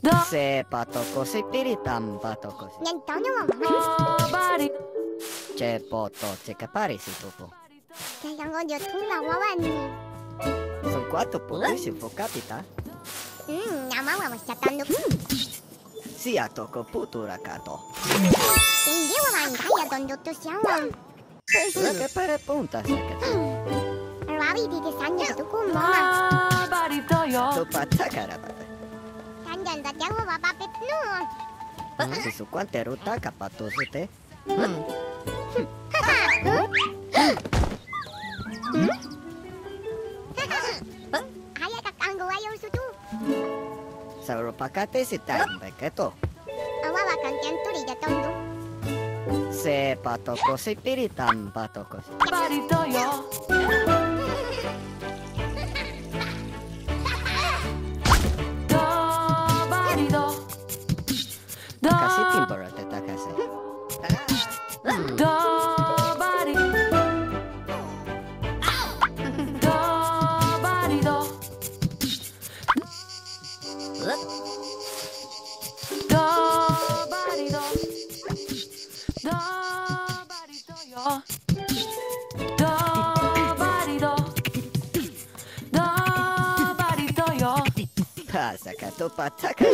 Sepa toko si piritam patoko si. Cepoto ceka parisi tupo. Sono quattro potessi capita? Sia toko putura kato. Che pare punta sekata. Tupa takarabata. Su quante ruta capato su te? Sauro pakate si time beketo. Se patoko si piritam patoko si. Kasi timpora teta kasi. Pasa kato pataka.